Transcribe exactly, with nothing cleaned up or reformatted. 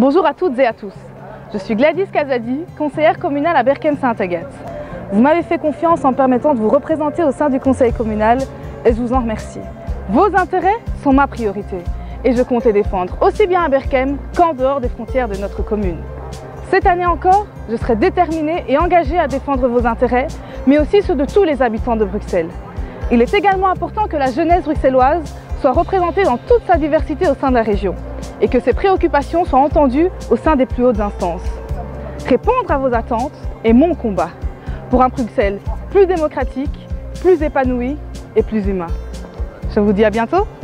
Bonjour à toutes et à tous. Je suis Gladys Kazadi, conseillère communale à Berkem-Sainte-Agathe. Vous m'avez fait confiance en permettant de vous représenter au sein du conseil communal et je vous en remercie. Vos intérêts sont ma priorité et je compte les défendre aussi bien à Berkem qu'en dehors des frontières de notre commune. Cette année encore, je serai déterminée et engagée à défendre vos intérêts, mais aussi ceux de tous les habitants de Bruxelles. Il est également important que la jeunesse bruxelloise soit représentée dans toute sa diversité au sein de la région et que ses préoccupations soient entendues au sein des plus hautes instances. Répondre à vos attentes est mon combat pour un Bruxelles plus démocratique, plus épanoui et plus humain. Je vous dis à bientôt.